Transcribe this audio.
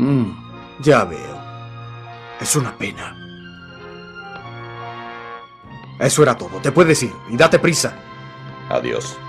Ya veo. Es una pena. Eso era todo. Te puedes ir y date prisa. Adiós.